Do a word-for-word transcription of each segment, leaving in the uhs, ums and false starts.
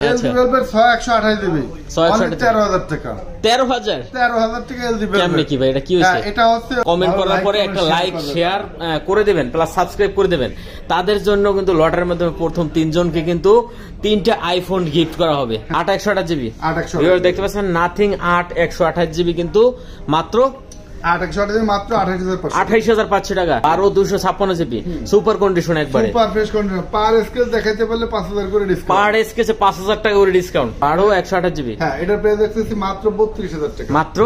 LG velvet ছয় একশো আঠাশ জিবি তেরো হাজার টাকা। তেরো হাজার তেরো হাজার টাকা এলজি ভেলভেট। কেমনে কি ভাই এটা কি হইছে? এটা হচ্ছে কমেন্ট করার পরে একটা লাইক শেয়ার করে দিবেন প্লাস সাবস্ক্রাইব করে দিবেন। তাদের জন্য কিন্তু লটারির মাধ্যমে প্রথম তিনজনকে কিন্তু তিনটা আইফোন গিফট করা হবে। আট একশো আঠাশ জিবি দেখতে পাচ্ছেন, নাথিং আট একশো আঠাশ জিবি কিন্তু মাত্র আঠাইশ হাজার পাঁচশো টাকা। আরো দুশো ছাপ্পান্ন জিবি সুপার কন্ডিশন, একবারে সুপার ফ্রেশ কন্ডিশন। পার স্কেচ দেখাইতে পারলে পাঁচ হাজার করে ডিসকাউন্ট, পার স্কেচে পাঁচ হাজার টাকা করে ডিসকাউন্ট। আরো একশো আঠাশ জিবি। হ্যাঁ, এটার প্রাইস দেখতেছি মাত্র বত্রিশ হাজার টাকা। মাত্র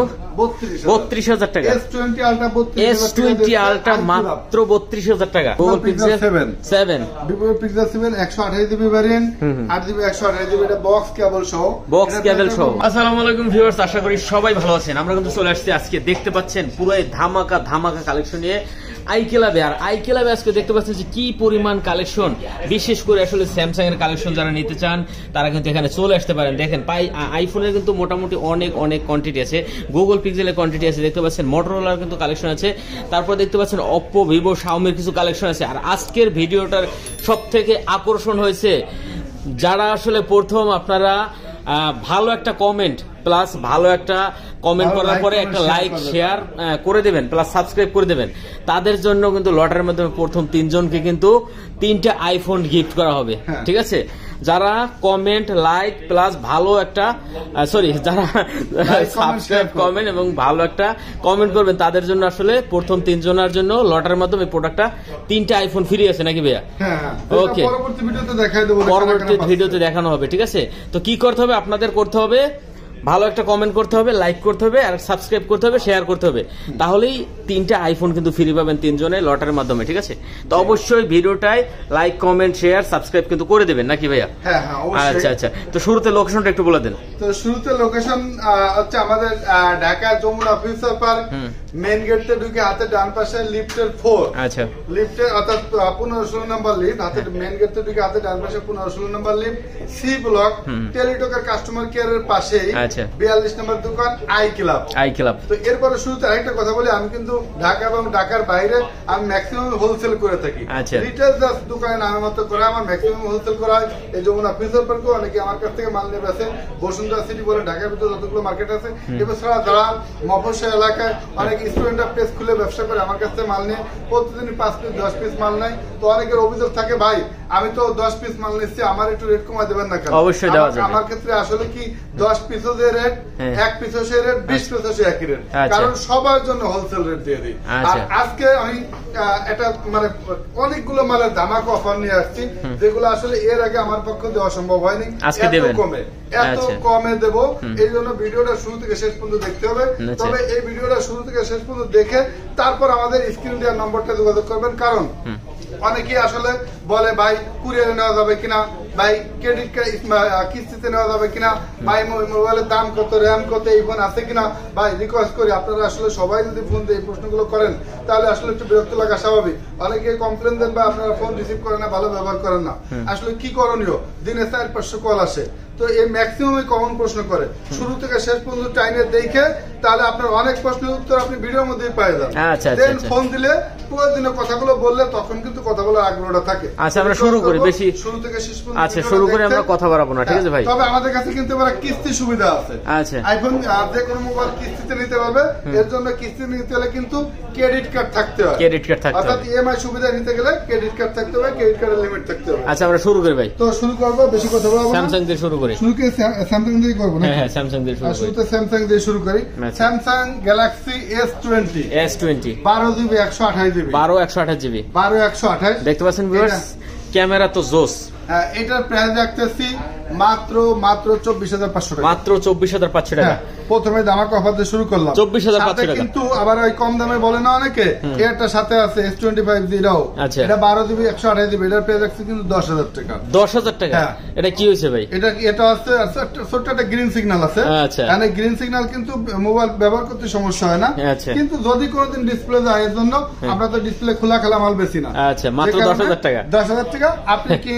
বত্রিশ হাজার টাকা। S twenty ultra S twenty ultra মাত্র বত্রিশ হাজার টাকা। Google Pixel seven Vivo Pixel seven একশো আঠাশ জিবি ভ্যারিয়েন্ট, আট জিবি একশো আঠাশ জিবি, এটা বক্স কেবল সহ। বক্স কেবল সহ। আসসালামু আলাইকুম ভিউয়ার্স, আশা করি সবাই ভালো আছেন। আমরা কিন্তু চলে আসছি আজকে, দেখতে পাচ্ছেন পুরো ধামাকা ধামাকা কালেকশন নিয়ে আই ক্লাবে। আর আই ক্লাবে আজকে দেখতে পাচ্ছেন যে কি পরিমাণ কালেকশন, বিশেষ করে আসলে স্যামসাং এর কালেকশন যারা নিতে চান তারা কিন্তু এখানে চলে আসতে পারেন। দেখেন পাই আইফোনের কিন্তু মোটামুটি অনেক অনেক কোয়ান্টিটি আছে, গুগল পিক্সেলের কোয়ান্টিটি আছে, দেখতে পাচ্ছেন মোটরোলার কিন্তু কালেকশন আছে, তারপর দেখতে পাচ্ছেন অপ্পো ভিভো শাওমির কিছু কালেকশন আছে। আর আজকের ভিডিওটার সব থেকে আকর্ষণ হয়েছে যারা আসলে প্রথম আপনারা ভালো একটা কমেন্ট প্লাস ভালো একটা কমেন্ট করার পরে একটা লাইক শেয়ার করে দেবেন প্লাস সাবস্ক্রাইব করে দেবেন, তাদের জন্য কিন্তু লটারির মাধ্যমে প্রথম তিনজনকে কিন্তু তিনটা আইফোন গিফট করা হবে। ঠিক আছে, যারা কমেন্ট লাইক প্লাস ভালো একটা সরি যারা সাবস্ক্রাইব কমেন্ট এবং ভালো একটা কমেন্ট করবেন তাদের জন্য আসলে প্রথম তিনজনের জন্য লটারির মাধ্যমে প্রোডাক্টটা তিনটা আইফোন ফ্রি আছে নাকি ভাইয়া? ওকে, পরবর্তী ভিডিওতে দেখাই দেব, পরবর্তী ভিডিওতে দেখানো হবে। ঠিক আছে, তো কি করতে হবে আপনাদের? করতে হবে ভালো একটা কমেন্ট করতে হবে, লাইক করতে হবে, আর সাবস্ক্রাইব করতে হবে, শেয়ার করতে হবে, তাহলেই তিনটা আইফোন কিন্তু ফ্রি পাবেন তিনজনে লটারির মাধ্যমে। ঠিক আছে, তো অবশ্যই ভিডিওটায় লাইক কমেন্ট শেয়ার সাবস্ক্রাইব কিন্তু করে দেবেন নাকি ভাইয়া? হ্যাঁ হ্যাঁ অবশ্যই। আচ্ছা আচ্ছা, তো শুরুতে লোকেশনটা একটু বলে দেন। তো শুরুতে লোকেশন হচ্ছে আমাদের Dhaka Jamuna future park, main gate থেকে ঢুকে হাতে ডান পাশে লিফটের ফোর। আচ্ছা, লিফটের অর্থাৎ পনেরো ষোলো নম্বর লিফট, হাতে মেইন গেট থেকে ঢুকে হাতে ডান পাশে পনেরো ষোলো নম্বর লিফট, সি ব্লক, টেলিটকের কাস্টমার কেয়ারের পাশেই বিয়াল্লিশ নম্বর দোকান আই ক্লাব। I club. তো এরপরে শুরুতে আরেকটা কথা বলি, আমি কিন্তু ঢাকা এবং ঢাকার বাইরে আমি ম্যাক্সিমাম হোলসেল করে থাকি। রিটেল জাস্ট দোকানে নামের মতো করে আমার ম্যাক্সিমাম হোলসেল করা হয়। এই যমুনা ফিউচার পার্কে অনেকে আমার কাছ থেকে মাল নেবে আছে, বসুন্ধরা সিটি বলে ঢাকার ভিতরে যতগুলো মার্কেট আছে, এছাড়া যারা মফস্বল এলাকায় অনেক স্টুডেন্টরা প্লেস খুলে ব্যবসা করে আমার কাছ থেকে মাল নিয়ে প্রতিদিন পাঁচ পিস দশ পিস মাল নেয়। তো অনেকের অভিযোগ থাকে, ভাই আমি তো দশ পিস মাল নিচ্ছি, আমার একটু রেট কমায় দেবেন না কেন? অবশ্যই দেওয়া যাবে। আমার ক্ষেত্রে আসলে কি দশ পিসও যে রেট, এক পিসও সে রেট, বিশ পিসও সে একই রেট, কারণ সবার জন্য হোলসেল রেট দিয়ে দিই। আর আজকে আমি এটা মানে অনেকগুলো মালের ধামাকা অফার নিয়ে আসছি, যেগুলো আসলে এর আগে আমার পক্ষে দেওয়া সম্ভব হয়নি। এত কমে এত কমে দেব, এই জন্য ভিডিওটা শুরু থেকে শেষ পর্যন্ত দেখতে হবে। তবে এই ভিডিওটা শুরু থেকে শেষ পর্যন্ত দেখে তারপর আমাদের স্ক্রিন দেওয়ার নম্বরটা যোগাযোগ করবেন, কারণ অনেকেই আসলে বলে ভাই কুরিয়ারে নেওয়া যাবে কিনা, ভাই ক্রেডিট কিস্তিতে নেওয়া যাবে কিনা, ভাই মোবাইলের দাম কত, র্যাম কত, এই ফোন আছে কিনা। ভাই রিকোয়েস্ট করি আপনারা আসলে সবাই যদি ফোন দিয়ে এই প্রশ্নগুলো করেন তাহলে আসলে একটু বিরক্ত লাগা স্বাভাবিক। অনেকে কমপ্লেন দেন বা আপনারা ফোন রিসিভ করেন না, ভালো ব্যবহার করেন না। আসলে কি করণীয়? দিনে চার পাঁচশো কল আসে, তো এই ম্যাক্সিমাম কমন প্রশ্ন করে, শুরু থেকে শেষ পর্যন্ত টাইমে দেখে তাহলে আপনার অনেক প্রশ্নের উত্তর আপনি ভিডিওর মধ্যেই পেয়ে যান। দেন ফোন দিলে প্রয়োজনীয় কথাগুলো বললে তখন কিন্তু কথা বলার আগ্রহটা থাকে। আচ্ছা, আমরা শুরু করি, বেশি শুরু থেকে শেষ পর্যন্ত। আচ্ছা, শুরু করে আমরা কথা বাড়াবো না, ঠিক আছে ভাই? তবে আমাদের কাছে কিন্তু এবার কিস্তি সুবিধা আছে। আচ্ছা, আইফোন যে কোনো মোবাইল কিস্তিতে নিতে পারবে। এর জন্য কিস্তি নিতে হলে কিন্তু ক্রেডিট কার্ড থাকতে হয়, ক্রেডিট কার্ড থাকতে হবে, অর্থাৎ ইএমআই সুবিধা নিতে গেলে ক্রেডিট কার্ড থাকতে হবে, ক্রেডিট কার্ডের লিমিট থাকতে হবে। আচ্ছা, আমরা শুরু করি ভাই। তো শুরু করব, বেশি কথা বলবো না, স্যামসাং দিয়ে শুরু করি। শুরু করে স্যামসাং দিয়ে করব না? হ্যাঁ, স্যামসাং দিয়ে শুরু করি। শুরুতে স্যামসাং দিয়ে শুরু করি। Samsung Galaxy S twenty. S twenty বারো জিবি একশো আঠাশ জিবি। বারো একশো আঠাশ জিবি। বারো একশো আঠাশ দেখতে পাচ্ছেন ভিউয়ার্স, ক্যামেরা তো জোস। এটার প্রাইস রাখতেছি মাত্র মাত্র চব্বিশ হাজার পাঁচশো টাকা। মাত্র চব্বিশ হাজার পাঁচশো টাকা। প্রথমে ধামাকা অফার দিয়ে শুরু করলাম, চব্বিশ হাজার পাঁচশো টাকা। কিন্তু আবার ওই কম দামে বলে না অনেকে, এটার সাথে আছে এস টোয়েন্টি ফাইভ জিরো। এটা বারো জিবি একশো আঠাশ জিবি, এটার প্রাইস রাখছি কিন্তু দশ হাজার টাকা। দশ হাজার টাকা? এটা কি হয়েছে ভাই? এটা এটা আছে ছোট্ট একটা গ্রিন সিগন্যাল আছে। আচ্ছা, মানে গ্রিন সিগন্যাল কিন্তু মোবাইল ব্যবহার করতে সমস্যা হয় না, কিন্তু যদি কোনোদিন ডিসপ্লে যায় এর জন্য আমরা তো ডিসপ্লে খোলা খেলা মাল বেশি না। আচ্ছা, মাত্র দশ হাজার টাকা। দশ হাজার টাকা আপনি কিনে বই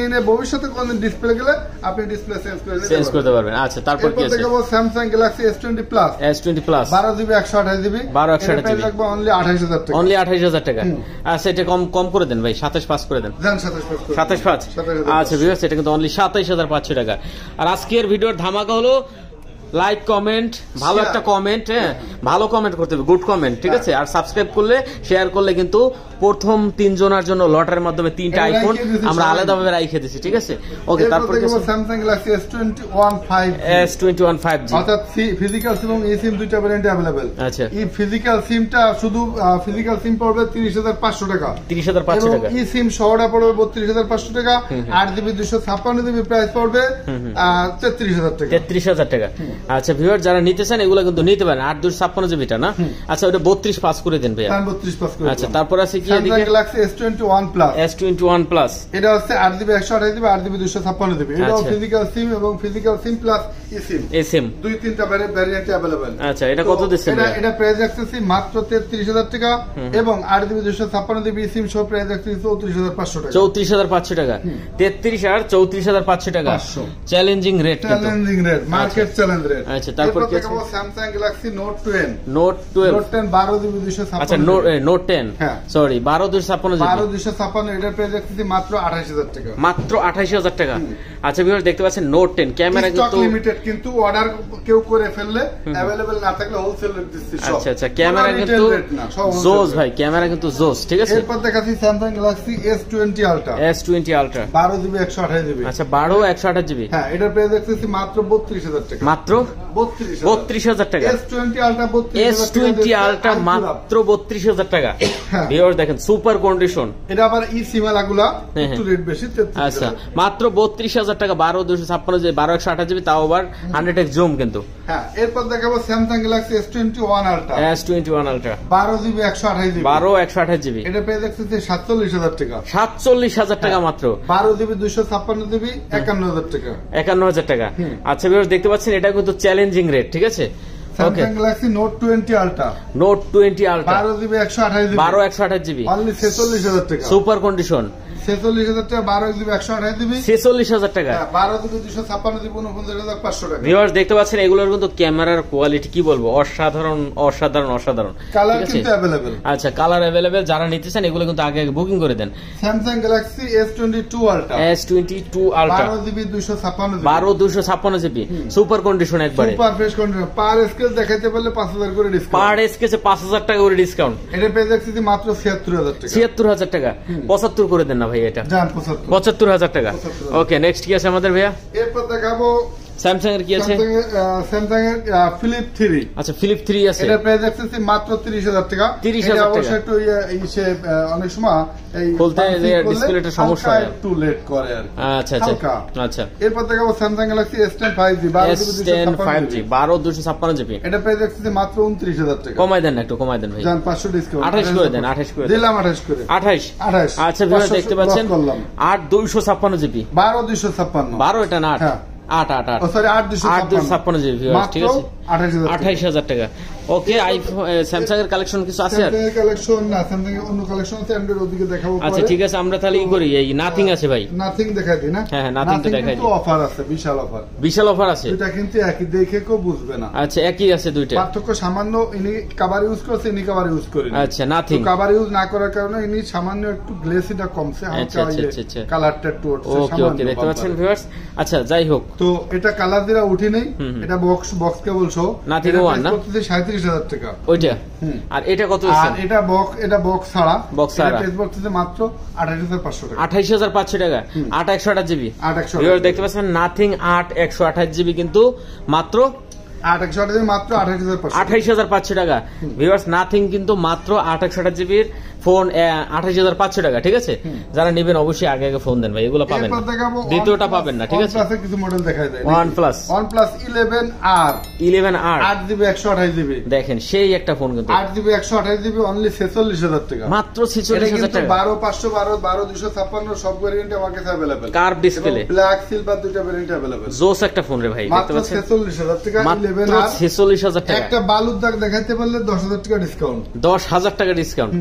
ভবিষ্যতে কোন ডিসপ্লে গেলে আপনি ডিসপ্লে চেঞ্জ করে নিতে চেঞ্জ করতে পারবেন। আচ্ছা তারপর কি আছে? দেখাবো Samsung Galaxy S twenty plus S twenty plus বারো জিবি একশো আঠাশ জিবি বারো একশো আঠাশ জিবি লাগবে অনলি আঠাশ হাজার টাকা অনলি আঠাশ হাজার টাকা। আচ্ছা এটা কম কম করে দেন ভাই, সাতাশ পাঁচ করে দেন। জান সাতাশ পাঁচ সাতাশ পাঁচ। আচ্ছা ভিউয়ার্স এটা কিন্তু অনলি সাতাশ হাজার পাঁচশো টাকা। আর আজকের ভিডিওর ধামাকা হলো লাইক কমেন্ট, ভালো একটা কমেন্ট, হ্যাঁ ভালো কমেন্ট করতে হবে, গুড কমেন্ট, ঠিক আছে। আর সাবস্ক্রাইব করলে শেয়ার করলে কিন্তু প্রথম তিন জনের জন্য লটারির মাধ্যমে তিনটা আইফোন আমরা আলাদাভাবে রাইখে দিছি, ঠিক আছে। ওকে তারপর Samsung Galaxy S twenty one five S twenty one five G অর্থাৎ ফিজিক্যাল সিম এবং ই সিম দুইটা ভ্যারিয়েন্টে अवेलेबल। আচ্ছা এই ফিজিক্যাল সিমটা শুধু ফিজিক্যাল সিম পড়বে তিরিশ হাজার পাঁচশো টাকা তিরিশ হাজার পাঁচশো টাকা ই সিম সহটা পড়বে বত্রিশ হাজার পাঁচশো টাকা আট জিবি দুইশো ছাপ্পান্ন জিবি প্রাইস পড়বে তেত্রিশ হাজার টাকা তেত্রিশ হাজার টাকা। আচ্ছা ভিউয়ার যারা নিতে চান এগুলো কিন্তু নিতে পারেন আট দুশো ছাপ্পান্ন জিবিটা না। আচ্ছা ওটা বত্রিশ পাস করে দেন ভাইয়া। বত্রিশ পাস করে। আচ্ছা তারপর আছে কি Samsung Galaxy S twenty one plus S twenty one plus এটা হচ্ছে আট জিবি একশো আঠাশ জিবি আট জিবি দুইশো ছাপ্পান্ন জিবি এটা ফিজিক্যাল সিম এবং ফিজিক্যাল সিম প্লাস ই সিম এ সিম দুই তিনটা ভ্যারিয়েন্টে अवेलेबल। আচ্ছা এটা কত দিচ্ছেন? এটা এটা প্রাইস রাখতেছি মাত্র তেত্রিশ হাজার টাকা এবং আট জিবি দুইশো ছাপ্পান্ন জিবি ই সিম সহ প্রাইস রাখতেছি চৌত্রিশ হাজার পাঁচশো টাকা চৌত্রিশ হাজার পাঁচশো টাকা তেত্রিশ আর চৌত্রিশ হাজার পাঁচশো টাকা challenging rate challenging rate market challenge rate. আচ্ছা তারপর কি আছে? Samsung Galaxy Note ten Note twelve Note ten বারো জিবি দুইশো ছাপ্পান্ন। আচ্ছা নোট টেন সরি বারো দুইশো ছাপ্পান্ন জিবি বারো দুইশো ছাপ্পান্ন এটার প্রাইস রাখতেছি মাত্র আঠাশ হাজার টাকা মাত্র আঠাশ হাজার টাকা। আচ্ছা ভিউয়ার্স দেখতে পাচ্ছেন নোট টেন ক্যামেরা কিন্তু লিমিটেড কিন্তু অর্ডার কেউ করে ফেললে अवेलेबल না থাকলে হোলসেল রেট দিচ্ছি সব। আচ্ছা আচ্ছা ক্যামেরা কিন্তু জোস ভাই, ক্যামেরা কিন্তু জোস, ঠিক আছে। এরপর দেখাচ্ছি Samsung Galaxy S twenty ultra S twenty ultra বারো জিবি একশো আঠাশ জিবি। আচ্ছা বারো একশো আঠাশ জিবি হ্যাঁ এটার প্রাইস রাখতেছি মাত্র বত্রিশ হাজার টাকা মাত্র বত্রিশ হাজার টাকা। S twenty ultra S twenty ultra মাত্র বত্রিশ হাজার টাকা। ভিউয়ার্স দেখেন সুপার কন্ডিশন। এটা আবার ই সিমালাগুলা একটু রেট বেশি। আচ্ছা মাত্র বত্রিশ হাজার টাকা বারো দুশো ছাপ্পান্ন জিবি বারো একশো আঠাশ জিবি তাও আবার হান্ড্রেড এক্স জুম কিন্তু। হ্যাঁ এরপর দেখাবো Samsung Galaxy S twenty one ultra S twenty one ultra বারো জিবি একশো আঠাশ জিবি বারো একশো আঠাশ জিবি এটা পেয়ে দেখতেছি সাতচল্লিশ হাজার টাকা সাতচল্লিশ হাজার টাকা মাত্র বারো জিবি দুইশো ছাপ্পান্ন জিবি একান্ন হাজার টাকা একান্ন হাজার টাকা। আচ্ছা ভিউয়ার্স দেখতে পাচ্ছেন এটা কিন্তু চ্যালেঞ্জিং রেট, ঠিক আছে। Samsung Galaxy Note twenty ultra Note twenty ultra বারো জিবি একশো আঠাশ জিবি বারো একশো আঠাশ জিবি অনলি ছেচল্লিশ হাজার টাকা সুপার কন্ডিশন ছেচল্লিশ হাজার টাকা বারো জিবি একশো আঠাশ জিবি ছেচল্লিশ হাজার টাকা বারো জিবি দুইশো ছাপ্পান্ন জিবি উনপঞ্চাশ হাজার পাঁচশো টাকা। ভিউয়ার্স দেখতে পাচ্ছেন এগুলোর কিন্তু ক্যামেরার কোয়ালিটি কি বলবো অসাধারণ অসাধারণ অসাধারণ। কালার কিন্তু अवेलेबल। আচ্ছা কালার अवेलेबल, যারা নিতে চান এগুলো কিন্তু আগে আগে বুকিং করে দেন। Samsung Galaxy S twenty two ultra S twenty two ultra বারো জিবি দুইশো ছাপ্পান্ন জিবি বারো দুইশো ছাপ্পান্ন জিবি সুপার কন্ডিশন একবারে সুপার ফ্রেশ কন্ডিশন পার স্কেল দেখাইতে পারলে পাঁচ হাজার করে ডিসকাউন্ট পার স্কেচে পাঁচ হাজার টাকা করে ডিসকাউন্ট। এটা পেয়ে যাচ্ছি মাত্র ছিয়াত্তর হাজার টাকা ছিয়াত্তর হাজার টাকা পঁচাত্তর করে দেন না ভাই এটা জান পঁচাত্তর পঁচাত্তর হাজার টাকা। ওকে নেক্সট কি আছে আমাদের ভাইয়া? এরপর দেখাবো স্যামসাং এর কি আছে? স্যামসাং এর ফিলিপ থ্রি আচ্ছা ফিলিপ থ্রি আছে এটা প্রাইস রাখতেছি মাত্র তিরিশ হাজার টাকা তিরিশ হাজার টাকা অবশ্যই একটু ইসে অনেক সময় এই বলতে ডিসপ্লেটা সমস্যা হয় একটু লেট করে আর আচ্ছা আচ্ছা আচ্ছা। এরপর দেখাবো Samsung Galaxy S ten five G বারো জিবি দুইশো ছাপ্পান্ন জিবি এটা প্রাইস রাখছি মাত্র উনত্রিশ হাজার টাকা। কমাই দেন না একটু কমাই দেন ভাই, জান পাঁচশো ডিসকাউন্ট আঠাশ করে দেন আঠাশ করে দিলাম আঠাশ করে আঠাশ আঠাশ। আচ্ছা ভিউয়ার দেখতে পাচ্ছেন আট দুইশো ছাপ্পান্ন জিবি বারো দুইশো ছাপ্পান্ন বারো এটা না আট আট আট আট সরি আট দুইশো ছাপ্পান্ন জিবি ঠিক আছে আঠাইশ হাজার টাকা। ওকে আইফোন স্যামসাং এর কালেকশন কিছু আছে আর কালেকশন না স্যামসাং এর অন্য কালেকশন আছে অ্যান্ড্রয়েড ওদিকে দেখাবো। আচ্ছা ঠিক আছে আমরা তাহলে ই করি এই নাথিং আছে ভাই নাথিং দেখাই দিই না। হ্যাঁ হ্যাঁ নাথিং তো দেখাই দিই অফার আছে বিশাল অফার বিশাল অফার আছে এটা কিন্তু একই দেখে কেউ বুঝবে না। আচ্ছা একই আছে দুইটা পার্থক্য সামান্য ইনি কভার ইউজ করছে ইনি কভার ইউজ করেন। আচ্ছা নাথিং কভার ইউজ না করার কারণে ইনি সামান্য একটু গ্লেসিটা কমছে আচ্ছা আচ্ছা কালারটা একটু উঠছে ওকে ওকে দেখতে পাচ্ছেন ভিউয়ার্স। আচ্ছা যাই হোক তো এটা কালার দিরা উঠি নেই এটা বক্স বক্স কেবল শো নাথিং ওয়ান না সাঁইত্রিশ হাজার টাকা ওইটা। আর এটা কত আর এটা বক্স এটা বক্স ছাড়া বক্স ছাড়া প্রাইস পড়তেছে মাত্র আঠাশ হাজার পাঁচশো টাকা আঠাশ হাজার পাঁচশো টাকা আট একশো আঠাশ জিবি আট একশো দেখতে পাচ্ছেন নাথিং আট একশো আঠাশ জিবি কিন্তু মাত্র আট একশো আঠাশ মাত্র আঠাশ হাজার আঠাইশ হাজার পাঁচশো টাকা। ভিউয়ার্স নাথিং কিন্তু মাত্র আট একশো আঠাশ জিবির ফোন আঠাশ হাজার পাঁচশো টাকা ঠিক আছে। যারা নেবেন অবশ্যই আগে আগে ফোন দেন ভাই এগুলো পাবেন দ্বিতীয়টা পাবেন না ঠিক আছে। কিছু মডেল দেখা যায় OnePlus OnePlus eleven R eleven R আট জিবি একশো আঠাশ জিবি দেখেন সেই একটা ফোন কিন্তু আট জিবি একশো আঠাশ জিবি অনলি ছেচল্লিশ হাজার টাকা মাত্র ছেচল্লিশ হাজার টাকা বারো পাঁচশো বারো বারো দুইশো ছাপ্পান্ন সব ভ্যারিয়েন্ট আমার কাছে available curve display black silver দুইটা ভ্যারিয়েন্ট অ্যাভেলেবেল জোস একটা ফোন রে ভাই দেখতে পাচ্ছেন ছেচল্লিশ হাজার টাকা ইলেভেন আর ছেচল্লিশ হাজার টাকা একটা বালুর দাগ দেখাইতে পারলে দশ হাজার টাকা ডিসকাউন্ট দশ হাজার টাকা ডিসকাউন্ট।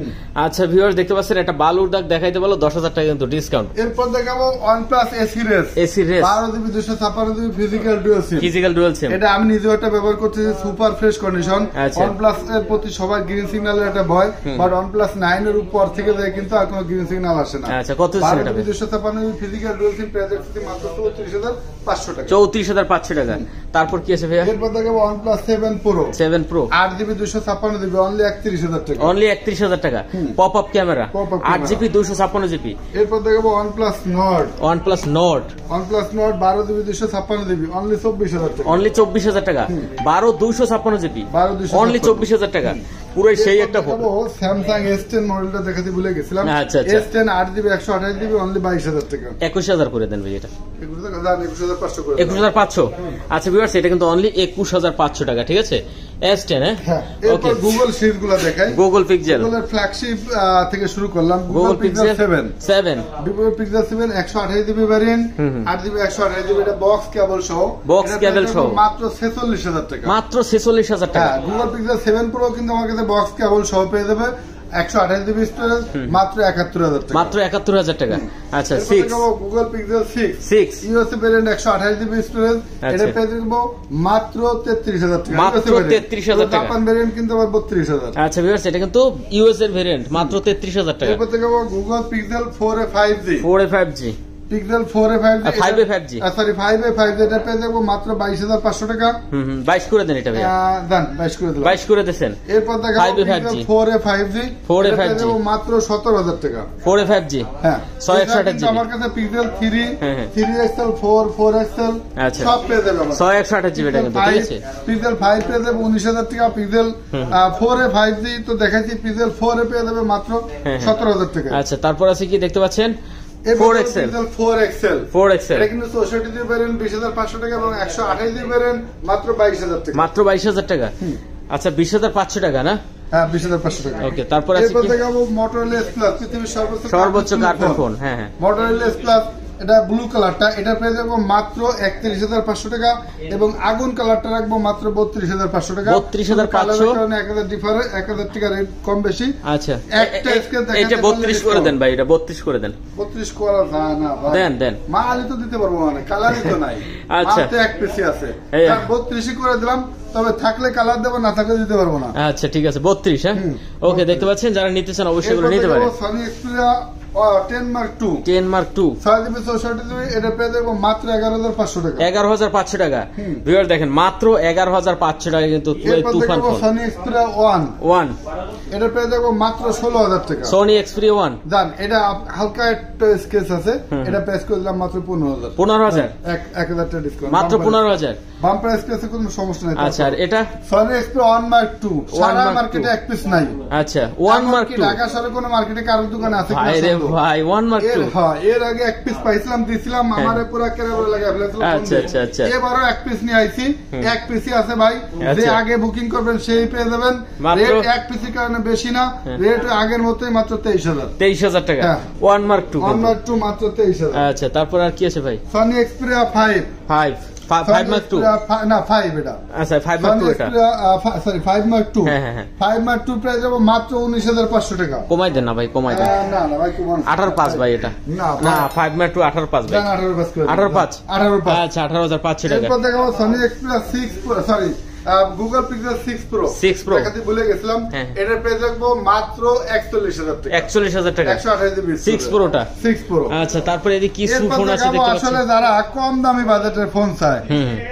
আচ্ছা ভিউয়ার্স দেখতে পাচ্ছেন একটা বালুর দাগ দেখাইতে বলো দশ হাজার টাকা কিন্তু ডিসকাউন্ট। এরপর দেখাবো OnePlus A series A series বারো জিবি দুইশো ছাপ্পান্ন GB physical dual SIM physical dual SIM এটা আমি নিজে একটা ব্যবহার করতেছি সুপার ফ্রেশ কন্ডিশন। OnePlus এর প্রতি সবার গ্রিন সিগন্যালের একটা ভয়, বাট OnePlus নাইন এর উপর থেকে যায় কিন্তু আর কোনো গ্রিন সিগন্যাল আসে না। আচ্ছা কত ছিল এটা? দুইশো ছাপ্পান্ন GB physical dual SIM price আছে মাত্র চৌত্রিশ হাজার পাঁচশো টাকা। চৌত্রিশ হাজার পাঁচশো টাকা। তারপর কি আছে ভাইয়া? এরপর দেখাবো OnePlus seven pro seven pro আট জিবি দুইশো ছাপ্পান্ন জিবি অনলি একত্রিশ হাজার টাকা। অনলি একত্রিশ হাজার টাকা। পপ আপ ক্যামেরা আট জিবি দুইশো ছাপ্পান্ন জিবি। এরপর দেখাবো OnePlus Nord OnePlus Nord OnePlus Nord বারো জিবি দুইশো ছাপ্পান্ন জিবি অনলি চব্বিশ হাজার টাকা। অনলি চব্বিশ হাজার টাকা। বারো দুইশো ছাপ্পান্ন জিবি অনলি চব্বিশ হাজার টাকা। পুরো সেই একটা ফোন। Samsung এস টেন মডেলটা দেখাতে ভুলে গেছিলাম। আচ্ছা আচ্ছা এস টেন আট জিবি একশো আঠাশ জিবি অনলি বাইশ হাজার টাকা। একুশ হাজার করে দেন ভাই এটা। একুশ হাজার পাঁচশো করে একুশ হাজার পাঁচশো। আচ্ছা ভিউয়ার্স এটা কিন্তু অনলি একুশ হাজার পাঁচশো টাকা, ঠিক আছে? এস টেন হ্যাঁ। ওকে গুগল সিরিজগুলো দেখাই। গুগল পিক্সেল গুগলের ফ্ল্যাগশিপ থেকে শুরু করলাম। Google Pixel seven seven Google Pixel seven একশো আঠাশ জিবি ভ্যারিয়েন্ট আট জিবি একশো আঠাশ জিবি এটা বক্স কেবল সহ। বক্স কেবল সহ মাত্র ছেচল্লিশ হাজার টাকা। মাত্র ছেচল্লিশ হাজার টাকা। হ্যাঁ গুগল পিক্সেল সেভেন প্রো কিন্তু আমার কাছে বক্স কেবল সহ পেয়ে যাবে একশো আঠাশ জিবি স্টোরেজ মাত্র একাত্তর হাজার টাকা। মাত্র একাত্তর হাজার টাকা। আচ্ছা six Google Pixel six six USA variant একশো আঠাশ জিবি স্টোরেজ এটা পেয়ে যাবো মাত্র তেত্রিশ হাজার টাকা। মাত্র তেত্রিশ হাজার টাকা। জাপান ভ্যারিয়েন্ট কিন্তু আবার বত্রিশ হাজার। আচ্ছা ভিউয়ার্স এটা কিন্তু ইউএস এর ভ্যারিয়েন্ট মাত্র তেত্রিশ হাজার টাকা। এরপর দেখাবো Google Pixel four A five G four A five G Pixel four A five G five A five G sorry five A five G এটা পেয়ে যাবো মাত্র বাইশ হাজার পাঁচশো টাকা। হুম হুম বাইশ করে দেন এটা ভাইয়া। দেন বাইশ করে দিলাম। বাইশ করে দেন। এরপর দেখাবো Pixel four A five G four A five G মাত্র সতেরো হাজার টাকা। ফোর এ ফাইভ জি হ্যাঁ ছয় একশো আঠাশ জিবি। আমার কাছে Pixel three three XL four four XL আচ্ছা সব পেয়ে যাবে ছয় একশো আঠাশ জিবি এটা কিন্তু, ঠিক আছে? পিক্সেল ফাইভ পেয়ে যাবে উনিশ হাজার টাকা। Pixel four A five G তো দেখাচ্ছি পিক্সেল ফোর এ পেয়ে যাবে মাত্র সতেরো হাজার টাকা। আচ্ছা তারপর আছে কি দেখতে পাচ্ছেন? Four XL four XL four XL এটা কিন্তু চৌষট্টি জিবি ভ্যারিয়েন্ট বিশ হাজার পাঁচশো টাকা এবং একশো আঠাশ জিবি ভ্যারিয়েন্ট মাত্র বাইশ হাজার টাকা। মাত্র বাইশ হাজার টাকা। আচ্ছা বিশ হাজার পাঁচশো টাকা না? হ্যাঁ বিশ হাজার পাঁচশো টাকা। ওকে তারপর আছে কি? দেখাবো মোটরোলা এস প্লাস পৃথিবীর সর্বোচ্চ সর্বোচ্চ কার্টুন ফোন। হ্যাঁ হ্যাঁ মোটরোলা এস প্লাস এটা ব্লু কালারটা এটা পেয়ে যাবো মাত্র একত্রিশ হাজার পাঁচশো টাকা এবং আগুন কালারটা রাখবো মাত্র বত্রিশ হাজার পাঁচশো টাকা। বত্রিশ হাজার পাঁচশো কারণে এক হাজার ডিফারেন্স এক হাজার টাকা রেট কম বেশি। আচ্ছা একটা স্কেল এটা বত্রিশ করে দেন ভাই, এটা বত্রিশ করে দেন। বত্রিশ করা যায় না ভাই। দেন দেন মালই তো দিতে পারবো মানে কালারই তো নাই। আচ্ছা মাত্র এক পিসি আছে বত্রিশ করে দিলাম, তবে থাকলে কালার দেবো না থাকলে দিতে পারবো না। আচ্ছা ঠিক আছে বত্রিশ। হ্যাঁ ওকে দেখতে পাচ্ছেন যারা নিতে চান অবশ্যই করে নিতে পারেন। Sony Xperia ten Mark two ten Mark two ছয় জিবি চৌষট্টি জিবি এটা পেয়ে যাবো মাত্র এগারো হাজার পাঁচশো টাকা। এগারো হাজার পাঁচশো টাকা। ভিউয়ার দেখেন মাত্র এগারো হাজার পাঁচশো টাকা কিন্তু তুফান phone. Sony Xperia one one এটা পেয়ে যাবো মাত্র ষোলো হাজার টাকা। সনি এক্সপিরিয়া ওয়ান জান এটা হালকা একটা স্কেচ আছে এটা পেশ করে দিলাম মাত্র পনেরো হাজার। পনেরো হাজার এক হাজার টাকা ডিসকাউন্ট মাত্র পনেরো হাজার। বাম্পার স্কেচে কোনো সমস্যা নাই। আচ্ছা আর এটা Sony Xperia one Mark two সারা মার্কেটে এক পিস নাই। আচ্ছা ওয়ান মার্ক টু ঢাকা শহরে কোনো মার্কেটে কারোর দোকানে আছে ভাই রে ভাই ওয়ান মার্ক টু। হ্যাঁ এর আগে এক পিস পাইছিলাম দিছিলাম আমারে পুরো কেরাবে লাগা ফেলেছিল। আচ্ছা আচ্ছা আচ্ছা এবারও এক পিস নিয়ে আইছি এক পিসই আছে ভাই। যে আগে বুকিং করবেন সেই পেয়ে যাবেন। রেট এক পিসের কারণে বেশি না, রেট আগের মতোই মাত্র তেইশ হাজার। তেইশ হাজার টাকা one Mark two. One Mark two মাত্র তেইশ হাজার। আচ্ছা তারপর আর কি আছে ভাই? Sony Xperia five five five Mark two না ফাইভ এটা আচ্ছা ফাইভ মার্ক টু এটা সরি ফাইভ মার্ক টু। হ্যাঁ হ্যাঁ ফাইভ মার্ক টু প্রাইস যাবো মাত্র উনিশ হাজার পাঁচশো টাকা। কমাই দেন না ভাই কমাই দেন। না না ভাই কমান আঠারো পাঁচ ভাই এটা না ফাইভ মার্ক টু আঠারো পাঁচ ভাই আঠারো পাঁচ আঠারো পাঁচ আঠারো পাঁচ আচ্ছা আঠারো হাজার পাঁচশো টাকা। এরপর দেখাবো Sony Xperia six sorry Google Pixel six Pro six Pro দেখাতে ভুলে গেছিলাম। এটার প্রাইস রাখবো মাত্র একচল্লিশ হাজার টাকা। একচল্লিশ হাজার টাকা একশো আঠাশ জিবি সিক্স প্রোটা সিক্স প্রো। আচ্ছা তারপরে এদিকে কি ফোন আছে দেখতে পাচ্ছেন? আসলে যারা কম দামি বাজেটের ফোন চায়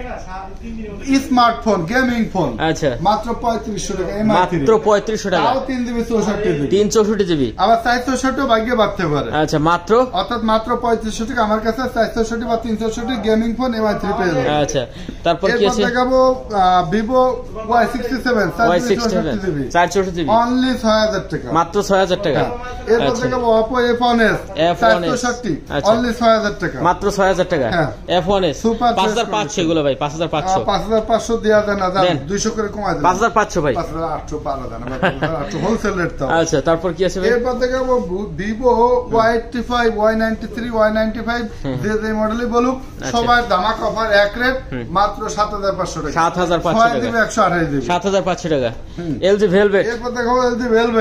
স্মার্টফোন গেমিং ফোন আচ্ছা মাত্র পঁয়ত্রিশশো টাকা। মাত্র পঁয়ত্রিশশো টাকা তাও তিন জিবি চৌষট্টি জিবি তিন চৌষট্টি জিবি আবার চার চৌষট্টি ভাগ্যে বাড়তে পারে। আচ্ছা মাত্র অর্থাৎ মাত্র পঁয়ত্রিশশো টাকা আমার কাছে চার চৌষট্টি বা তিন চৌষট্টি গেমিং ফোন এমআই থ্রি পেয়ে যাবে। আচ্ছা তারপর কি আছে? দেখাবো Vivo Y sixty seven Y sixty seven চার চৌষট্টি জিবি অনলি ছয় হাজার টাকা। মাত্র ছয় হাজার টাকা। এরপর দেখাবো অপো এফ ওয়ান এস চার চৌষট্টি অনলি ছয় হাজার টাকা। মাত্র ছয় হাজার টাকা। এফ ওয়ান এস পাঁচ হাজার পাঁচশো এগুলো ভাই পাঁচ হাজার পাঁচশো পাঁচ হাজার পাঁচশো দেওয়া যায় না দুইশো করে কমায় দেন। পাঁচ হাজার পাঁচশো ভাই পাঁচ হাজার আটশো পারা যায় না হোলসেল রেট তো। আচ্ছা তারপর কি আছে ভাই? এরপর দেখাবো Vivo Y eighty five Y ninety three Y ninety five যে যে মডেলই বলুক সবার দামাক অফার এক রেট মাত্র সাত হাজার পাঁচশো টাকা। সাত হাজার পাঁচশো টাকা একশো আঠাশ জিবি সাত হাজার পাঁচশো টাকা। এলজি ভেলভেট এরপর দেখাবো এলজি ভেলভেট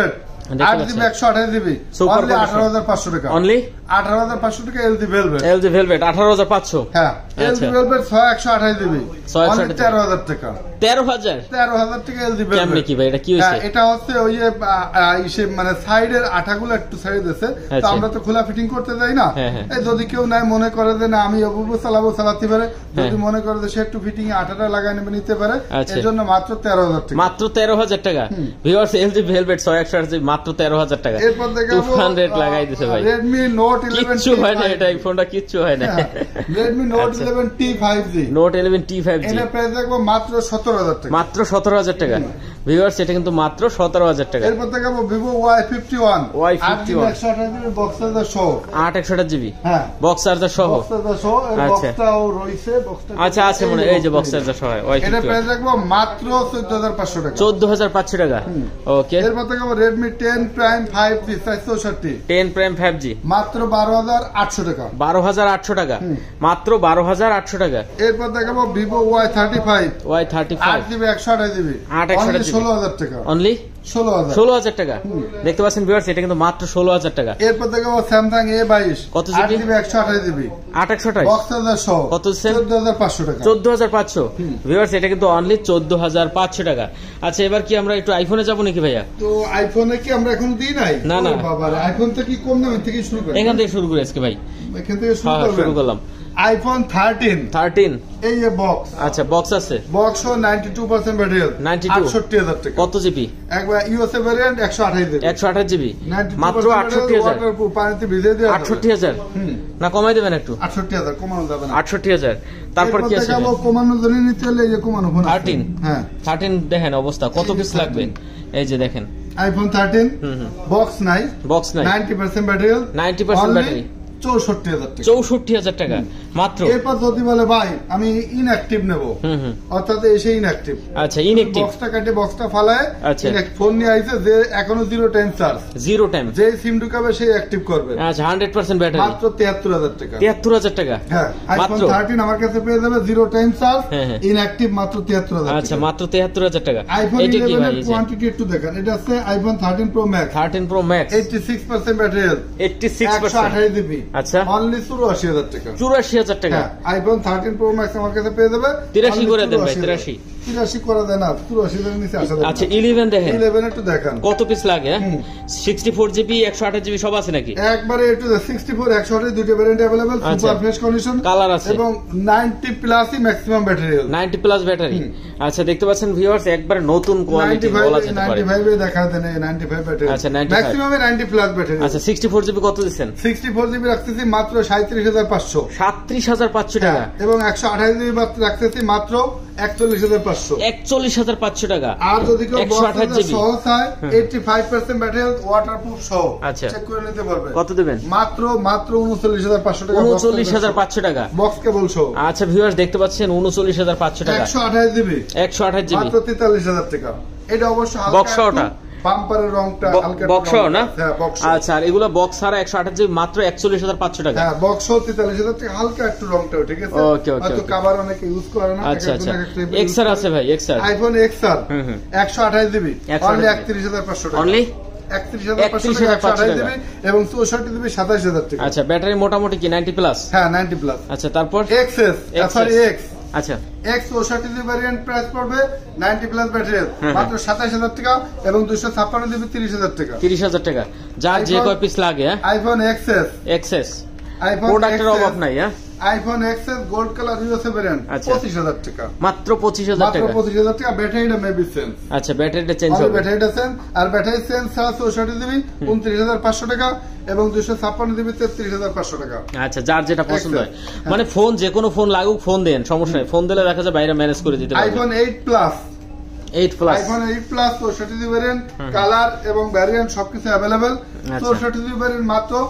আট জিবি একশো আঠাশ জিবি অনলি আঠারো হাজার পাঁচশো টাকা, অনলি আঠারো হাজার পাঁচশো টাকা। এলজি ভেলভেট, এলজি ভেলভেট আঠারো হাজার পাঁচশো। হ্যাঁ, এলজি ভেলভেট ছয় একশো আঠাশ জিবি অনলি তেরো হাজার টাকা। তেরো হাজার তেরো হাজার টাকা এলজি ভেলভেট। কেমনে কি ভাই এটা কি হইছে? এটা হচ্ছে ওই যে ইসে মানে সাইডের আঠাগুলো একটু সাইড দিয়েছে, তো আমরা তো খোলা ফিটিং করতে যাই না। এই যদি কেউ নাই মনে করে যে না আমি অবুব চালাবো চালাতে পারে, যদি মনে করে যে সে একটু ফিটিং এ আঠাটা লাগাই নেবে নিতে পারে, এর জন্য মাত্র তেরো হাজার টাকা। মাত্র তেরো হাজার টাকা ভিউয়ার্স, এলজি ভেলভেট ছয় একশো আঠাশ জিবি মাত্র তেরো হাজার টাকা। এরপর দেখাবো হান্ড্রেড লাগাই দিয়েছে ভাই। Redmi Note eleven কিচ্ছু হয় না, এটা এই ফোনটা কিচ্ছু হয় না। Redmi Note eleven T five G, Note eleven T five G এর প্রাইস দেখবো মাত্র সতেরো হাজার টাকা। মাত্র সতেরো হাজার টাকা ভিউয়ার্স, এটা কিন্তু মাত্র সতেরো হাজার টাকা। এরপর দেখাবো Vivo Y fifty one, Y fifty one একশো আঠাশ জিবি বক্স চার্জার সহ, আট একশো আঠাশ জিবি হ্যাঁ বক্স চার্জার সহ। বক্স চার্জার সহ এর বক্সটাও রয়েছে, বক্সটা আচ্ছা আছে মনে এই যে বক্স চার্জার সহ। ওয়াই এর প্রাইস দেখবো মাত্র চৌদ্দ হাজার পাঁচশো টাকা। চৌদ্দ হাজার পাঁচশো টাকা। ওকে, এরপর দেখাবো Redmi ten Prime five G চারশো চৌষট্টি, টেন Prime ফাইভ জি মাত্র বারো হাজার আটশো টাকা। বারো হাজার আটশো টাকা, মাত্র বারো হাজার আটশো টাকা। এরপর দেখাবো Vivo Y thirty five, Y thirty five আট জিবি একশো আঠাশ জিবি আট একশো আঠাশ জিবি ষোলো হাজার টাকা। অনলি ষোলো হাজার ষোলো হাজার টাকা। দেখতে পাচ্ছেন ভিউয়ার্স, এটা কিন্তু মাত্র ষোলো হাজার টাকা। এরপর দেখাবো Samsung এ বাইশ, কত আট জিবি একশো আঠাশ জিবি আট একশো আঠাশ বক্স চার্জার সহ, কত চৌদ্দ হাজার পাঁচশো টাকা। চোদ্দ হাজার পাঁচশো ভিউয়ার্স, এটা কিন্তু অনলি চোদ্দ হাজার পাঁচশো টাকা। আচ্ছা এবার কি আমরা একটু আইফোনে যাবো নাকি ভাইয়া? তো আইফোনে কি আমরা এখন দিই নাই? না না বাবা, আইফোন থেকে কম দামে থেকে শুরু করি, এখান থেকে শুরু করি আজকে ভাই, এখান থেকে শুরু করলাম। আইফোন থার্টিন, থার্টিন এই যে বক্স, আচ্ছা বক্স আছে, বক্স ও নাইনটি টু পার্সেন্ট ব্যাটারি, আটষট্টি হাজার টাকা। কত জিবি? একবার ইউএসএ ভ্যারিয়েন্ট একশো আঠাশ জিবি, একশো আঠাশ জিবি মাত্র আটষট্টি হাজার। পানিতে ভিজিয়ে দিয়ে আটষট্টি হাজার না কমাই দেবেন একটু? আটষট্টি হাজার কমানো যাবে না, আটষট্টি হাজার। তারপর কি আছে? কমানোর জন্য নিতে হলে এই যে কমানো ফোন থার্টিন, হ্যাঁ থার্টিন দেখেন অবস্থা কত পিস লাগবে, এই যে দেখেন আইফোন থার্টিন বক্স নাই, বক্স নাই, ninety percent battery, ninety percent battery, চৌষট্টি হাজার টাকা। চৌষট্টি হাজার টাকা মাত্র। এরপর যদি বলে ভাই আমি ইনঅ্যাক্টিভ নেব, অর্থাৎ এসে ইনঅ্যাক্টিভ, আচ্ছা ইনঅ্যাক্টিভ বক্সটা কাটে বক্সটা ফালায়, আচ্ছা ফোন নিয়ে আইছে যে এখনো zero time charge, zero time, যে সিম ঢুকাবে সেই অ্যাক্টিভ করবে, আচ্ছা হান্ড্রেড পার্সেন্ট ব্যাটারি, মাত্র তিয়াত্তর হাজার টাকা। তিয়াত্তর হাজার টাকা, হ্যাঁ আইফোন থার্টিন আমার কাছে পেয়ে যাবে জিরো টাইম চার্জ, ইনঅ্যাক্টিভ মাত্র তিয়াত্তর হাজার। আচ্ছা মাত্র তিয়াত্তর হাজার টাকা। আইফোন ইলেভেন এর কোয়ান্টিটি একটু দেখেন, এটা আছে iPhone thirteen Pro Max, thirteen Pro Max eighty six percent battery, eighty six percent, একশো আঠাশ জিবি, আচ্ছা অনলি চুরাশি হাজার টাকা। চুরাশি হাজার টাকা আইফোন থার্টিন প্রো ম্যাক্স আমার কাছে পেয়ে যাবে তিরাশি করে দেন ভাই, তিরাশি তিরাশি করে দেন না, চুরাশি এর নিচে আসা যাবে। আচ্ছা ইলেভেন দেখেন, ইলেভেন একটু দেখান কত পিস লাগে, সিক্সটি ফোর জিবি একশো আঠাশ জিবি সব আছে নাকি? একবারে একটু সিক্সটি ফোর একশো আঠাশ দুটো variant available, super fresh condition, colour আছে এবং নাইনটি প্লাসই maximum battery, ninety plus battery. আচ্ছা দেখতে পাচ্ছেন ভিউয়ার্স, একবারে নতুন কোয়ালিটি বলা যেতে পারে। নাইনটি ফাইভ এ দেখা দেন, নাইনটি ফাইভ ব্যাটারি, আচ্ছা ম্যাক্সিমাম এ নাইনটি প্লাস ব্যাটারি। আচ্ছা সিক্সটি ফোর জিবি কত দিবেন? সিক্সটি ফোর জিবি রাখতেছি মাত্র সাঁইত্রিশ হাজার পাঁচশো, সাঁইত্রিশ হাজার পাঁচশো টাকা, এবং একশো আঠাশ জিবি রাখতেছি মাত্র একচল্লিশ হাজার পাঁচশো, একচল্লিশ হাজার পাঁচশো টাকা। আর যদি কেউ একশো আঠাশ জিবি সহ চায় eighty five percent battery waterproof সহ, আচ্ছা চেক করে নিতে পারবে। কত দিবেন? মাত্র মাত্র উনচল্লিশ হাজার পাঁচশো টাকা, উনচল্লিশ হাজার পাঁচশো টাকা বক্স কেবল সহ। আচ্ছা ভিউয়ার্স দেখতে পাচ্ছেন উনচল্লিশ হাজার পাঁচশো টাকা, একশো আঠাশ জিবি, একশো আঠাশ জিবি মাত্র তেতাল্লিশ হাজার টাকা। এটা অবশ্য বক্স সহটা, বাম্পারের রংটা হালকা বক্স না, হ্যাঁ বক্স। আচ্ছা আর এগুলো বক্স ছাড়া একশো আঠাশ জিবি মাত্র একচল্লিশ হাজার পাঁচশো টাকা, হ্যাঁ বক্স সহ তেতাল্লিশ হাজার টাকা, হালকা একটু রংটাও ঠিক আছে। ওকে ওকে, হয়তো কভার অনেকে ইউজ করে না। আচ্ছা আচ্ছা এক্সআর আছে ভাই, এক্সআর আইফোন এক্সআর একশো আঠাশ জিবি অনলি একত্রিশ হাজার পাঁচশো টাকা, অনলি একত্রিশ হাজার পাঁচশো টাকা, একশো আঠাশ জিবি এবং চৌষট্টি জিবি সাতাশ হাজার টাকা। আচ্ছা ব্যাটারি মোটামুটি কি নাইনটি প্লাস? হ্যাঁ নাইনটি প্লাস। আচ্ছা তারপর এক্সএস সরি এক্স, আচ্ছা এক্স চৌষট্টি জিবি ভ্যারিয়েন্ট প্রাইস পড়বে নাইনটি প্লাস ব্যাটারি মাত্র সাতাশ হাজার টাকা এবং দুইশো ছাপ্পান্ন জিবি তিরিশ হাজার টাকা, তিরিশ হাজার টাকা। যার যে কয় পিস লাগে, আইফোন এক্সএস, এক্সএস আইফোন প্রোডাক্টের অভাব নাই, হ্যাঁ iPhone XS gold colour USA variant পঁচিশ হাজার টাকা, মাত্র পঁচিশ হাজার টাকা, মাত্র পঁচিশ হাজার টাকা। ব্যাটারিটা মেবি চেঞ্জ, আচ্ছা ব্যাটারিটা চেঞ্জ হবে, ব্যাটারিটা চেঞ্জ, আর ব্যাটারি চেঞ্জ ছাড়া চৌষট্টি জিবি উনত্রিশ হাজার পাঁচশো টাকা এবং দুইশো ছাপ্পান্ন জিবি তেত্রিশ হাজার পাঁচশো টাকা। আচ্ছা যার যেটা পছন্দ হয়, মানে ফোন যে কোনো ফোন লাগুক ফোন দেন, সমস্যা নেই, ফোন দিলে দেখা যায় বাইরে ম্যানেজ করে দিতে পারবে। IPhone eight plus, eight plus, iPhone eight plus চৌষট্টি জিবি ভ্যারিয়েন্ট, কালার এবং ভ্যারিয়েন্ট সবকিছু অ্যাভেলেবেল। চৌষট্টি জিবি ভ্যারিয়েন্ট মাত্র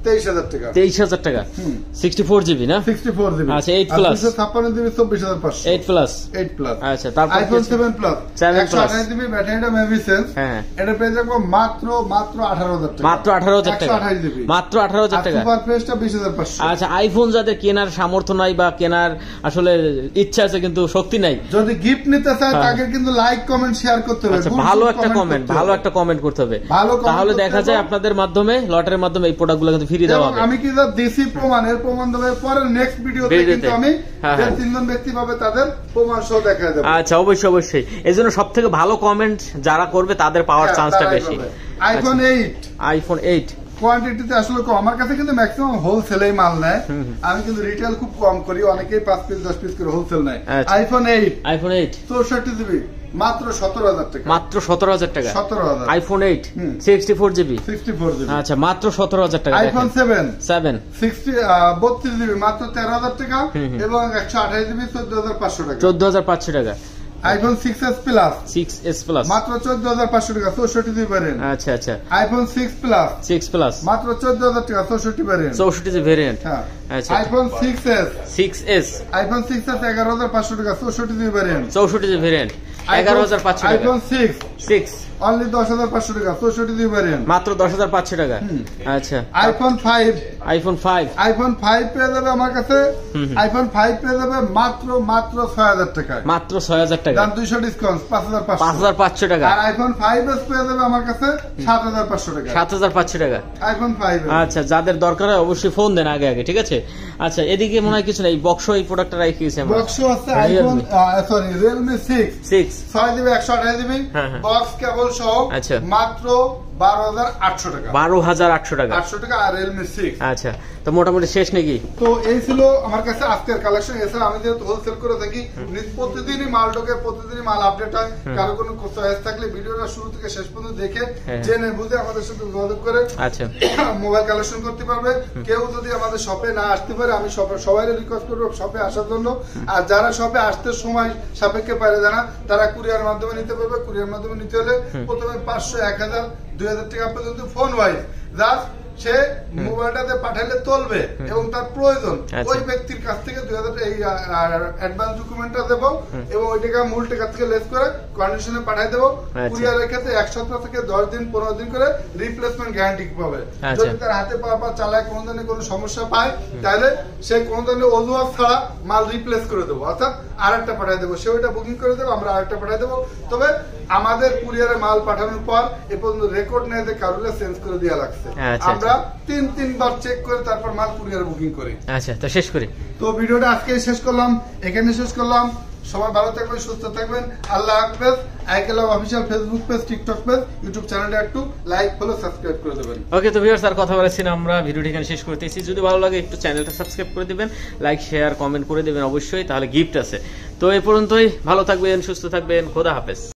তেইশ হাজার টাকা তেইশ হাজার টাকা সিক্সটি ফোর জিবি না সিক্সটি ফোর জিবি আচ্ছা এইট প্লাস ছাপ্পান্ন জিবি চব্বিশ হাজার পাঁচশো এইট প্লাস এইট প্লাস আচ্ছা তারপর আইফোন সেভেন প্লাস সেভেন একশো প্লাস আঠাশ জিবি ব্যাটারিটা মেভিসেন্স হ্যাঁ এটা পেয়ে যাবো মাত্র মাত্র আঠারো হাজার টাকা মাত্র আঠারো হাজার টাকা একশো আঠাশ জিবি মাত্র আঠারো হাজার টাকা সুপার ফ্রেশটা বিশ হাজার পাঁচশো আচ্ছা আইফোন যাদের কেনার সামর্থ্য নাই বা কেনার আসলে ইচ্ছা আছে কিন্তু শক্তি নাই যদি গিফট নিতে চায় তাকে কিন্তু লাইক কমেন্ট শেয়ার করতে হবে আচ্ছা ভালো একটা কমেন্ট ভালো একটা কমেন্ট করতে হবে তাহলে দেখা যায় আপনাদের মাধ্যমে লটারির মাধ্যমে এই প্রোডাক্টগুলো কিন্তু ফ্রি দেওয়া হবে আমি কি দিছি প্রমাণ এর প্রমাণ দেওয়ার পরে নেক্সট ভিডিওতে কিন্তু আমি যে তিনজন ব্যক্তি পাবে তাদের প্রমাণ সহ দেখায় দেব আচ্ছা অবশ্যই অবশ্যই এজন্য সবথেকে ভালো কমেন্ট যারা করবে তাদের পাওয়ার চান্সটা বেশি আইফোন এইট আইফোন এইট কোয়ান্টিটিতে আসলে কম আমার কাছে কিন্তু ম্যাক্সিমাম হোলসেলেই মাল নেয় আমি কিন্তু রিটেল খুব কম করি অনেকেই পাঁচ পিস দশ পিস করে হোলসেল নেয় আইফোন এইট আইফোন এইট চৌষট্টি জিবি মাত্র সতেরো হাজার টাকা মাত্র সতেরো হাজার টাকা সতেরো হাজার iPhone eight sixty four GB sixty four GB আচ্ছা মাত্র সতেরো হাজার টাকা আইফোন সেভেন সেভেন সিক্সটি বত্রিশ জিবি মাত্র তেরো হাজার টাকা এবং একশো আঠাশ জিবি চোদ্দ হাজার পাঁচশো টাকা চোদ্দ হাজার পাঁচশো টাকা iPhone six S plus six S plus মাত্র চোদ্দ হাজার পাঁচশো টাকা চৌষট্টি জিবি ভ্যারিয়েন্ট আচ্ছা আচ্ছা iPhone six plus six plus মাত্র চোদ্দ হাজার টাকা চৌষট্টি ভ্যারিয়েন্ট চৌষট্টি জিবি ভ্যারিয়েন্ট হ্যাঁ আচ্ছা iPhone six S six S iPhone six S এগারো হাজার পাঁচশো টাকা চৌষট্টি জিবি ভ্যারিয়েন্ট চৌষট্টি জিবি ভ্যারিয়েন্ট এগারো হাজার পাঁচশো টাকা আইফোন সিক্স সিক্স অনলি দশ হাজার পাঁচশো টাকা চৌষট্টি জিবি ভ্যারিয়েন্ট মাত্র দশ হাজার পাঁচশো টাকা আচ্ছা iPhone five iPhone five iPhone five পেয়ে যাবে আমার কাছে আইফোন ফাইভ পেয়ে যাবে মাত্র মাত্র ছয় হাজার টাকা মাত্র ছয় হাজার টাকা দাম দুইশো ডিসকাউন্ট পাঁচ হাজার পাঁচশো পাঁচ হাজার পাঁচশো টাকা আর আইফোন ফাইভ এস পেয়ে যাবে আমার কাছে সাত হাজার পাঁচশো টাকা সাত হাজার পাঁচশো টাকা আইফোন ফাইভ আচ্ছা যাদের দরকার হয় অবশ্যই ফোন দেন আগে আগে ঠিক আছে আচ্ছা এদিকে মনে হয় কিছু নেই বক্স এই প্রোডাক্টটা রাখি গেছে আমরা বক্স আছে iPhone sorry Realme six six ছয় জিবি একশো আঠাশ জিবি বক্স কেবল সহ আচ্ছা মাত্র বারো হাজার আটশো টাকা বারো হাজার আটশো টাকা আটশো টাকা আর রিয়েলমি সিক্স আচ্ছা তো মোটামুটি শেষ নাকি তো এই ছিল আমার কাছে আজকের কালেকশন এছাড়া আমি যেহেতু হোলসেল করে থাকি প্রতিদিনই মাল ঢোকে প্রতিদিনই মাল আপডেট হয় কারো কোনো চয়েস থাকলে ভিডিওটা শুরু থেকে শেষ পর্যন্ত দেখে জেনে বুঝে আমাদের সাথে যোগাযোগ করে আচ্ছা মোবাইল কালেকশন করতে পারবে কেউ যদি আমাদের শপে না আসতে পারে আমি সবাই রিকোয়েস্ট করবো শপে আসার জন্য আর যারা শপে আসতে সময় সাপেক্ষে পারে জানা তারা কুরিয়ার মাধ্যমে নিতে পারবে কুরিয়ার মাধ্যমে নিতে হলে প্রথমে পাঁচশো এক হাজার দুই হাজার টাকা পর্যন্ত ফোন ওয়াইজ জাস্ট সে মোবাইলটাতে পাঠালে চলবে এবং তার প্রয়োজন ওই ব্যক্তির কাছ থেকে দুই হাজার এই অ্যাডভান্স ডকুমেন্টটা দেবো এবং ওই টাকা মূল টাকা থেকে লেস করে কন্ডিশনে পাঠাই দেবো কুরিয়ারের ক্ষেত্রে এক সপ্তাহ থেকে দশ দিন পনেরো দিন করে রিপ্লেসমেন্ট গ্যারান্টি পাবে যদি তার হাতে পাওয়া পা চালায় কোনো ধরনের কোনো সমস্যা পায় তাহলে সে কোনো ধরনের অজুহাত ছাড়া মাল রিপ্লেস করে দেবো অর্থাৎ আর একটা পাঠাই দেবো সে ওইটা বুকিং করে দেবো আমরা আরেকটা পাঠাই দেবো তবে আমাদের কুরিয়ারে মাল পাঠানোর পর এ পর্যন্ত রেকর্ড নেই যে কারোর চেঞ্জ করে দেওয়া লাগছে আমরা তিন তিনবার চেক করে তারপর মাল কুরিয়ার বুকিং করি আচ্ছা তো শেষ করি তো ভিডিওটা আজকে শেষ করলাম এখানে শেষ করলাম সবাই ভালো থাকবেন সুস্থ থাকবেন আল্লাহ হাফেজ আইকেলাভ official Facebook page TikTok page YouTube চ্যানেলটা একটু লাইক ফলো সাবস্ক্রাইব করে দেবেন ওকে তো ভিউয়ার্স আর কথা বলেছি না আমরা ভিডিওটি এখানে শেষ করতেছি যদি ভালো লাগে একটু চ্যানেলটা সাবস্ক্রাইব করে দিবেন লাইক শেয়ার কমেন্ট করে দিবেন অবশ্যই তাহলে গিফট আছে তো এই পর্যন্তই ভালো থাকবেন সুস্থ থাকবেন খোদা হাফেজ